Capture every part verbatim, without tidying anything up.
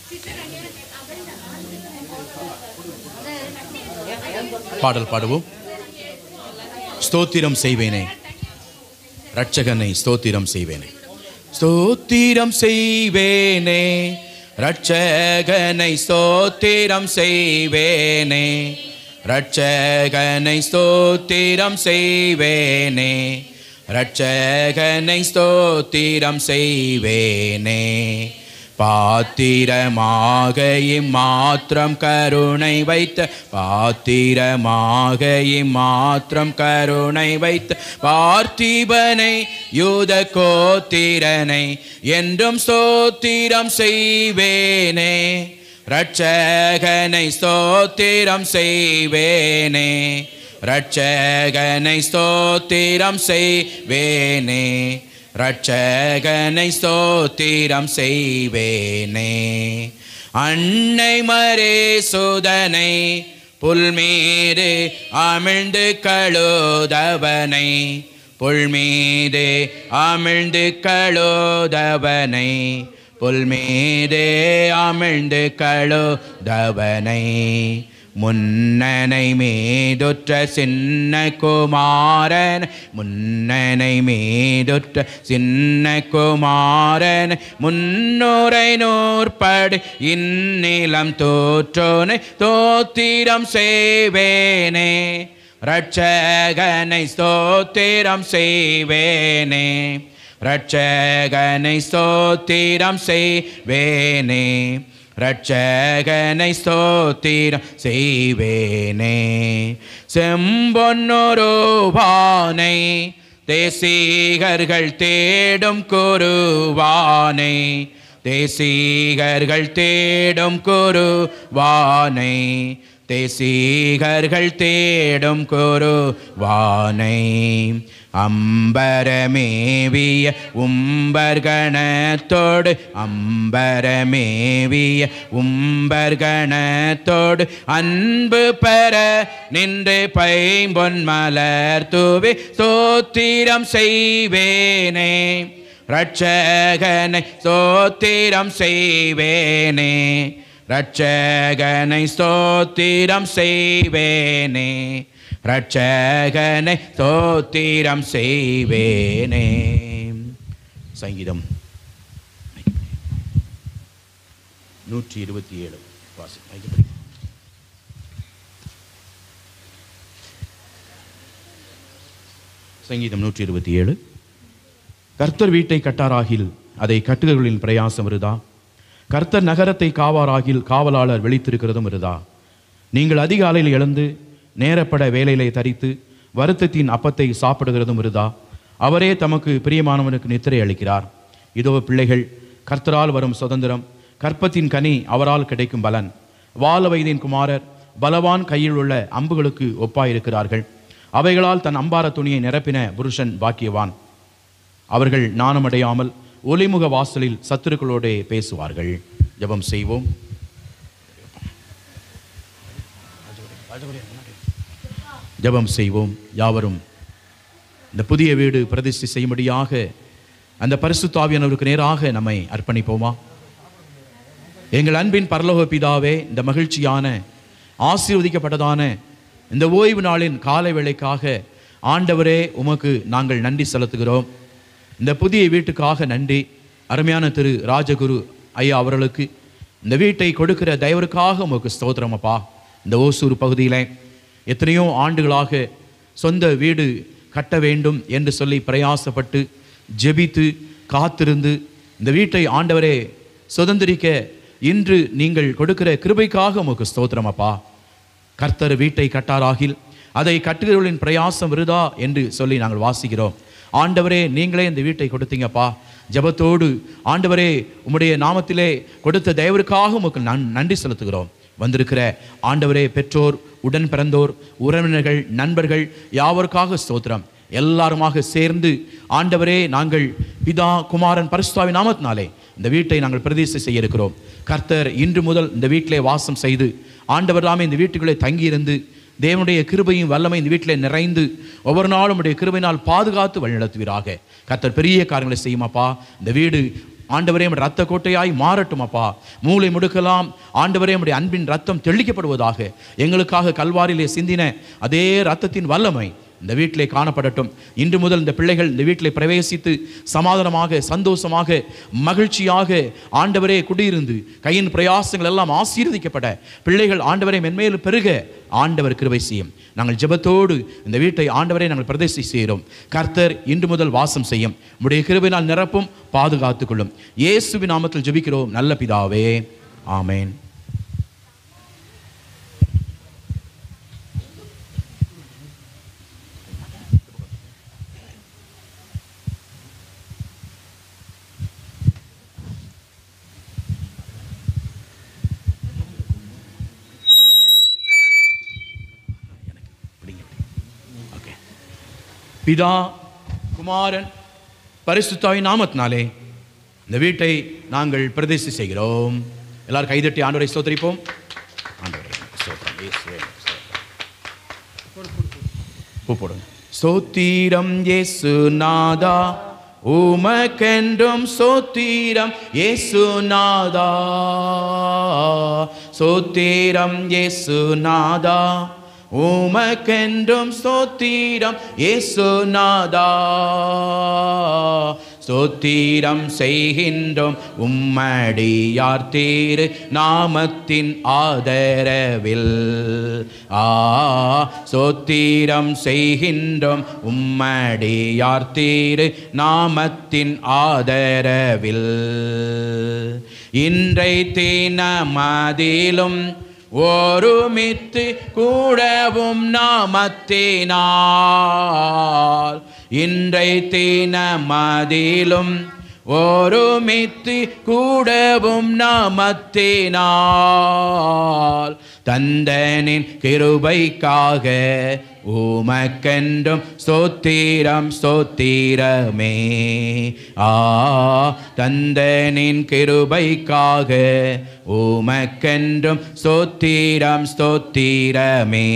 பாடல் பாடுவோம். ஸ்தோத்திரம் செய்வேனே ரட்சகனை, ஸ்தோத்திரம் செய்வேனே, ஸ்தோத்திரம் செய்வேனே ரட்சகனை, ஸ்தோத்திரம் செய்வேனே ரட்சகனை, ஸ்தோத்திரம் செய்வேனே ரட்சகனை, ஸ்தோத்திரம் செய்வேனே. பாத்திரமாக இம்மாத்திரம் கருணை வைத்த, பாத்திரமாக இம்மாத்திரம் கருணை வைத்த பார்த்திபனை, யூத கோத்திரனை என்றும் ஸ்தோத்திரம் செய்வேனே ரட்சகனை, ஸ்தோத்திரம் செய்வேனே ரட்சகனை, ஸ்தோத்திரம் செய்வேனே ரட்சகனை, ஸ்தோத்திரம் செய்வேனே. அன்னை மரே சுதனை புல்மீது அமிழ்ந்து கழுதவனை, புல்மீது அமிழ்ந்து கழுதவனை, புல்மீது அமிழ்ந்து கழுதவனை. முன்னனை மீதுற்ற சின்ன குமாரன், முன்னனை மீதுற்ற சின்ன குமாரன், முன்னூரை நூற்படு இந்நிலம் தோற்றோனை, தோத்திரம் செய்வேனே ரட்சகனை, ஸ்தோத்திரம் செய்வேனே ரட்சகனை, ஸ்தோத்திரம் செய்வேனே ரட்சகனை, ஸ்தோத்திரம் செய்வேனே. செம்பொன்னொருவானை தேசிகர்கள் தேடும் குருவானை, தேசிகர்கள் தேடும் குருவானை, தேசிகர்கள் தேடும் குருவானை. அம்பரமேவிய உம்பர்கணத்தோடு, அம்பரமேவிய உம்பர்கணத்தோடு அன்பு பெற நின்று பைம்பொன் மலர் தூவி, ஸ்தோத்திரம் செய்வேனே ரட்சகனை, ஸ்தோத்திரம் செய்வேனே ரட்சகனை, ஸ்தோத்திரம் செய்வேனே ரட்சகனை, ஸ்தோத்திரம் செய்வேனே. சங்கீதம் நூற்றி இருபத்தி ஏழு வாசி. சங்கீதம் நூற்றி இருபத்தி ஏழு. கர்த்தர் வீட்டை கட்டாராகில் அதை கட்டுகிறவர்களின் பிரயாசம் வருதா? கர்த்தர் நகரத்தை காவாராகில் காவலாளர் விழித்திருக்கிறதும் வருதா? நீங்கள் அதிகாலையில் எழுந்து நேரப்பட வேலையிலே தரித்து வருத்தத்தின் அப்பத்தை சாப்பிடுகிறதும் வருதா? அவரே தமக்கு பிரியமானவனுக்கு நித்திரை அளிக்கிறார். இதோ பிள்ளைகள் கர்த்தரால் வரும் சுதந்திரம், கற்பத்தின் கனி அவரால் கிடைக்கும் பலன். வால வயதின் குமாரர் பலவான் கையில் உள்ள அம்புகளுக்கு ஒப்பாயிருக்கிறார்கள். அவைகளால் தன் அம்பார துணியை நிரப்பின புருஷன் பாக்கியவான். அவர்கள் நாணமடையாமல் ஒலிமுக வாசலில் சத்துருக்களோடு பேசுவார்கள். ஜெபம் செய்வோம். ஜெபம் செய்வோம். யாவரும் இந்த புதிய வீடு பிரதிஷ்டை செய்யும்படியாக அந்த பரிசுத்த ஆவியானவருக்கு நேராக நம்மை அர்ப்பணிப்போமா? எங்கள் அன்பின் பரலோக பிதாவே, இந்த மகிழ்ச்சியான ஆசீர்வதிக்கப்பட்டதான இந்த ஓய்வு நாளின் காலை வேளைக்காக ஆண்டவரே உமக்கு நாங்கள் நன்றி செலுத்துகிறோம். இந்த புதிய வீட்டுக்காக நன்றி. அருமையான திரு ராஜகுரு ஐயா அவர்களுக்கு இந்த வீட்டை கொடுக்கிற தயவருக்காக உமக்கு ஸ்தோத்திரமப்பா. இந்த ஓசூர் பகுதியில் எத்தனையோ ஆண்டுகளாக சொந்த வீடு கட்ட வேண்டும் என்று சொல்லி பிரயாசப்பட்டு ஜெபித்து காத்திருந்து இந்த வீட்டை ஆண்டவரே சுதந்திரிக்க இன்று நீங்கள் கொடுக்கிற கிருபைக்காக உமக்கு ஸ்தோத்திரமப்பா. கர்த்தர் வீட்டை கட்டாராகில் அதை கட்டுகிறவர்களின் பிரயாசம் வருதா என்று சொல்லி நாங்கள் வாசிக்கிறோம். ஆண்டவரே, நீங்களே இந்த வீட்டை கொடுத்தீங்கப்பா. ஜெபத்தோடு ஆண்டவரே உம்முடைய நாமத்திலே கொடுத்த தயவருக்காக உமக்கு நன்றி செலுத்துகிறோம். வந்திருக்கிற ஆண்டவரே பெற்றோர், உடன் பிறந்தோர், உறவினர்கள், நண்பர்கள் யாவருக்காக ஸ்தோத்திரம். எல்லாருமாக சேர்ந்து ஆண்டவரே நாங்கள் பிதா குமாரன் பரிசுத்தாவின் நாமத்தினாலே இந்த வீட்டை நாங்கள் பிரதிஷ்டை செய்ய இருக்கிறோம். கர்த்தர் இன்று முதல் இந்த வீட்டிலே வாசம் செய்து ஆண்டவர் தாமே இந்த வீட்டுக்குள்ளே தங்கியிருந்து தேவனுடைய கிருபையும் வல்லமை இந்த வீட்டிலே நிறைந்து ஒவ்வொரு நாளும் உடைய கிருபையினால் பாதுகாத்து வழிநடத்துவீராக. கர்த்தர் பெரிய காரியங்களை செய்யுமாப்பா. இந்த வீடு ஆண்டவரே உம்முடைய ரத்த கோட்டையாய் மாறட்டும் அப்பா. மூளை முடுக்கலாம் ஆண்டவரே உம்முடைய அன்பின் ரத்தம் தெளிக்கப்படுவதாக. எங்களுக்காக கல்வாரியிலே சிந்தின அதே ரத்தத்தின் வல்லமை இந்த வீட்டிலே காணப்படட்டும். இன்று முதல் இந்த பிள்ளைகள் இந்த வீட்டிலே பிரவேசித்து சமாதானமாக, சந்தோஷமாக, மகிழ்ச்சியாக ஆண்டவரே குடியிருந்து கையின் பிரயாசங்கள் எல்லாம் ஆசீர்வதிக்கப்பட பிள்ளைகள் ஆண்டவரை மென்மேலும் பெருக ஆண்டவர் கிருபை செய்யும். நாங்கள் ஜெபத்தோடு இந்த வீட்டை ஆண்டவரை நாங்கள் பிரதிஷ்டை செய்கிறோம். கர்த்தர் இன்று முதல் வாசம் செய்யும். உம்முடைய கிருபையினால் நிரப்பும், பாதுகாத்துக் கொள்ளும். இயேசுவின் நாமத்தில் ஜெபிக்கிறோம் நல்ல பிதாவே, ஆமேன். பிதா, குமாரன், பரிசுத்தாவின் நாமத்தினாலே இந்த வீட்டை நாங்கள் பிரதிஷ்டை செய்கிறோம். எல்லாரும் கைதட்டி ஆண்டவரை ஸ்தோத்திரிப்போம். ஸ்தோத்திரம் இயேசுநாதா, உமக்கென்றும் ஸ்தோத்திரம் இயேசுநாதா. ஸ்தோத்திரம் இயேசுநாதா, உமக்கென்றும் ஸ்தோத்திரம் இயேசுநாதா. ஸ்தோத்திரம் செய்கின்றோம் உம்மடியார் திரு நாமத்தின் ஆதரவில். ஆ ஸ்தோத்திரம் செய்கின்றோம் உம்மடியார் திரு நாமத்தின் ஆதரவில். இன்றை தினமதிலும் ஒருமித்து கூடவும் நாமத்தினால். இன்றை தினமதிலும் ஒருமித்து கூடவும் நாமத்தினால். தந்தனின் கிருபைக்காக உமக்கென்றும் ஸ்தோத்திரம் ஸ்தோத்திரமே. ஆ தந்தனின் கிருபைக்காக உமக்கென்றும் ஸ்தோத்திரம் ஸ்தோத்திரமே.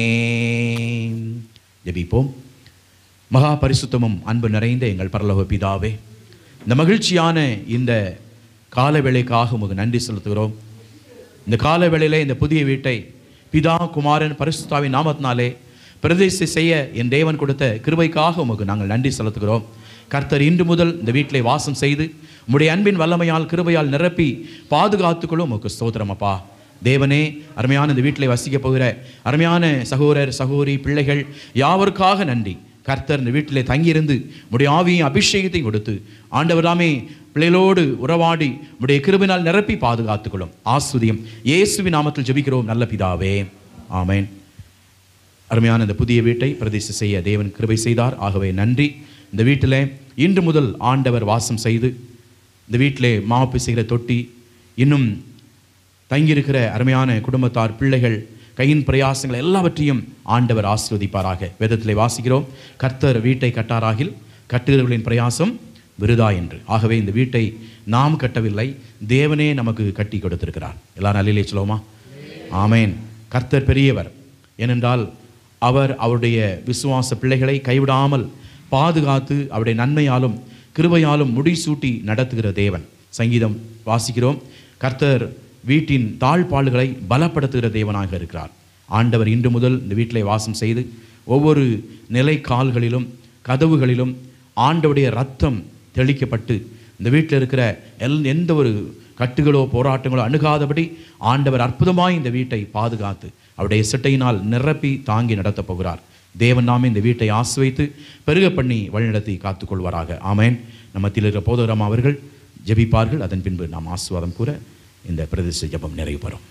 ஜெபிப்போம். மகா பரிசுத்தமும் அன்பு நிறைந்த எங்கள் பரலோக பிதாவே, இந்த மகிழ்ச்சியான இந்த காலவேளைக்காக உமக்கு நன்றி செலுத்துகிறோம். இந்த காலவேளையிலே இந்த புதிய வீட்டை பிதா, குமாரன், பரிசுத்தாவின் நாமத்தினாலே பிரதிஷ்டை செய்ய என் தேவன் கொடுத்த கிருபைக்காக உமக்கு நாங்கள் நன்றி செலுத்துகிறோம். கர்த்தர் இன்று முதல் இந்த வீட்டிலே வாசம் செய்து உம்முடைய அன்பின் வல்லமையால் கிருபையால் நிரப்பி பாதுகாத்துக்கொள்ளும் உமக்கு ஸ்தோத்திரம் அப்பா. தேவனே, அருமையான இந்த வீட்டிலே வசிக்க போகிற அருமையான சகோதரர், சகோதரி, பிள்ளைகள் யாவருக்காக நன்றி. கர்த்தர் இந்த வீட்டிலே தங்கியிருந்து உம்முடைய ஆவியும் அபிஷேகத்தையும் கொடுத்து ஆண்டவராமே பிள்ளைகளோடு உறவாடி உம்முடைய கிருபையினால் நிரப்பி பாதுகாத்துக்கொள்ளும். ஆஸ்வதியம் இயேசுவின் நாமத்தில் ஜெபிக்கிறோம் நல்ல பிதாவே, ஆமேன். அருமையான இந்த புதிய வீட்டை பிரதிஷ்டை செய்ய தேவன் கிருபை செய்தார். ஆகவே நன்றி. இந்த வீட்டில் இன்று முதல் ஆண்டவர் வாசம் செய்து இந்த வீட்டிலே மாவு செய்கிற தொட்டி, இன்னும் தங்கியிருக்கிற அருமையான குடும்பத்தார், பிள்ளைகள், கையின் பிரயாசங்கள் எல்லாவற்றையும் ஆண்டவர் ஆசீர்வதிப்பாராக. வேதத்திலே வாசிக்கிறோம், கர்த்தர் வீட்டை கட்டாராகில் கட்டுகிறவர்களின் பிரயாசம் விருதா என்று. ஆகவே இந்த வீட்டை நாம் கட்டவில்லை, தேவனே நமக்கு கட்டி கொடுத்திருக்கிறார். எல்லாரும் அல்லேலூயா சொல்லுவோமா? ஆமேன். கர்த்தர் பெரியவர். ஏனென்றால் அவர் அவருடைய விசுவாச பிள்ளைகளை கைவிடாமல் பாதுகாத்து அவருடைய நன்மையாலும் கிருபையாலும் முடிசூட்டி நடத்துகிற தேவன். சங்கீதம் வாசிக்கிறோம், கர்த்தர் வீட்டின் தாழ்பாள்களை பலப்படுத்துகிற தேவனாக இருக்கிறார். ஆண்டவர் இன்று முதல் இந்த வீட்டிலே வாசம் செய்து ஒவ்வொரு நிலை கால்களிலும் கதவுகளிலும் ஆண்டவருடைய ரத்தம் தெளிக்கப்பட்டு இந்த வீட்டில் இருக்கிற எல் எந்த ஒரு கட்டுகளோ போராட்டங்களோ அணுகாதபடி ஆண்டவர் அற்புதமாய் இந்த வீட்டை பாதுகாத்து அவருடைய சிட்டையினால் நிரப்பி தாங்கி நடத்தப் போகிறார். தேவன் நாமே இந்த வீட்டை ஆசிர்வதித்து பெருக பண்ணி வழிநடத்தி காத்துக்கொள்வாராக. ஆமேன். நம்ம மத்தியில் இருக்கிற போதகராம் அவர்கள் ஜெபிப்பார்கள். அதன் பின்பு நாம் ஆசீர்வாதம் கூற இந்த பிரதிஷ்டை ஜெபம் நிறைவு பெறும்.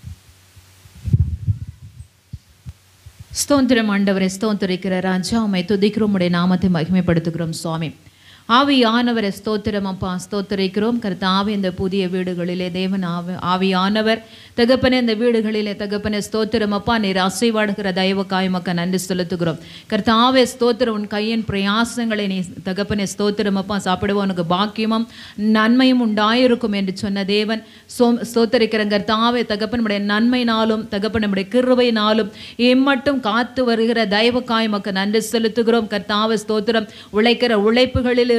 ஸ்தோத்திரம் ஆண்டவரை, ஸ்தோத்திரிக்கிற ராஜா, உம்மை துதிக்கிறோம், உம்முடைய நாமத்தை மகிமைப்படுத்துகிறோம் சுவாமி. ஆவியானவரை ஸ்தோத்திரம் அப்பா, ஸ்தோத்திரிக்கிறோம் கர்த்தாவே. இந்த புதிய வீடுகளிலே தேவன் ஆவி ஆவியானவர் தகப்பனே, இந்த வீடுகளிலே தகப்பனே ஸ்தோத்திரம் அப்பா, நீர் அசைவாடுகிற தயவுக்காய் மக்க நன்றி செலுத்துகிறோம் கர்த்தாவே. ஸ்தோத்திரம், உன் கையின் பிரயாசங்களை நீ தகப்பனே ஸ்தோத்திரம் அப்பா சாப்பிடுவோனுக்கு பாக்கியமும் நன்மையும் உண்டாயிருக்கும் என்று சொன்ன தேவன் சோ ஸ்தோத்திரிக்கிற கர்த்தாவே. தகப்பன் நம்முடைய நன்மையினாலும் தகப்பன் நம்முடைய கிருபையினாலும் இம்மட்டும் காத்து வருகிற தயவுக்காய் மக்க நன்றி செலுத்துகிறோம் கர்த்தாவே. ஸ்தோத்திரம், உழைக்கிற உழைப்புகளில்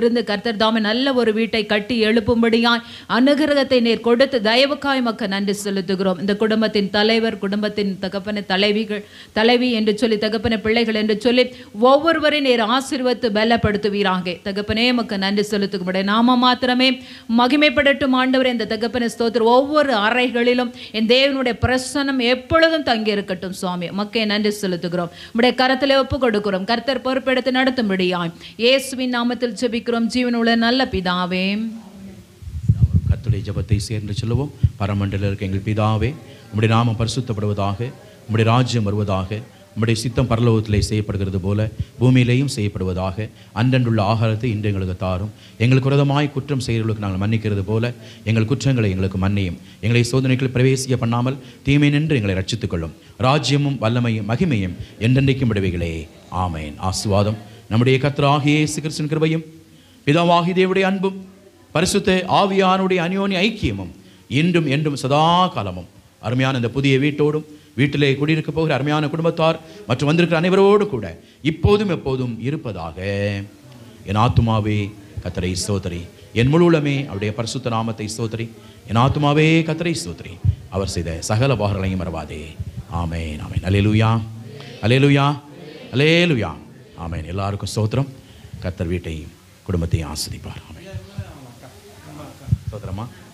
இருந்து கர்த்தர் தாமே நல்ல ஒரு வீட்டை கட்டி எழுப்பும்படியாய் அனுகிரகத்தை நேர் கொடுத்து தயவுக்காய் மக்க நன்றி செலுத்துகிறோம். இந்த குடும்பத்தின் தலைவர், குடும்பத்தின் தகப்பன தலைவிகள், தலைவி என்று சொல்லி தகப்பன பிள்ளைகள் என்று சொல்லி ஒவ்வொருவரையும் நேர் ஆசீர்வதித்து பலப்படுத்துவீராக. தகப்பனே மக்க நன்றி செலுத்துகிறோம். நாம மாத்திரமே மகிமைப்படட்டும் ஆண்டவரே. இந்த தகப்பன ஸ்தோத்திரம் ஒவ்வொரு அறைகளிலும் என் தேவனுடைய பிரசன்னம் எப்பொழுதும் தங்கி இருக்கட்டும் சுவாமி. மக்கே நன்றி செலுத்துகிறோம். உடைய கரத்திலே ஒப்பு கொடுக்கிறோம். கர்த்தர் பொறுப்பெடுத்து நடத்தும்படியாய் இயேசுவின் நாமத்தில் ஜெபிக்கிறோம் ஜீவனுள்ள நல்ல பிதாவே. கர்த்தருடைய ஜெபத்தை சேர்ந்து சொல்லுவோம். பரமண்டல இருக்க எங்கள் பிதாவே, உம்முடைய நாமம் பரிசுத்தப்படுவதாக, உம்முடைய ராஜ்யம் வருவதாக, உம்முடைய சித்தம் பரலோகத்திலே செய்யப்படுகிறது போல பூமியிலேயும் செய்யப்படுவதாக. அன்றன்றுள்ள ஆகாரத்தை இன்று எங்களுக்கு தாரும். எங்களுக்கு விரோதமாய் குற்றம் செய்கிறவர்களுக்கு நாங்கள் மன்னிக்கிறது போல எங்கள் குற்றங்களை எங்களுக்கு மன்னியும். எங்களை சோதனைகள் பிரவேசிக்க பண்ணாமல் தீமை நின்று எங்களை ரட்சித்துக் கொள்ளும். ராஜ்யமும் வல்லமையும் மகிமையும் என்றென்றைக்கும் விடுவைகளே. ஆமேன். ஆசீர்வாதம் நம்முடைய கர்த்தராகிய இயேசு கிறிஸ்துவின் கிருபையும் பிதாவாகிய தேவனுடைய அன்பும் பரிசுத்த ஆவியானுடைய அந்யோன்ய ஐக்கியமும் இன்றும் என்றும் சதா காலமும் அருமையான இந்த புதிய வீட்டோடும் வீட்டிலே குடியிருக்க போகிற அருமையான குடும்பத்தார் மற்றும் வந்திருக்கிற அனைவரோடு கூட இப்போதும் எப்போதும் இருப்பதாக. என் ஆத்துமாவே கர்த்தரை ஸ்தோத்திரி, என் முழு உள்ளமே அவருடைய பரிசுத்த நாமத்தை ஸ்தோத்திரி. என் ஆத்துமாவே கர்த்தரை ஸ்தோத்திரி, அவர் செய்த சகல உபகாரங்களையும் மறவாதே. ஆமென், ஆமென். அல்லேலூயா, அல்லேலூயா, அல்லேலூயா. ஆமென். எல்லாருக்கும் ஸ்தோத்திரம். கர்த்தர் வீட்டையும் குடும்பத்தையும் ஆசீர்வதிப்பார். ஆமென். ஸ்தோத்திரமா.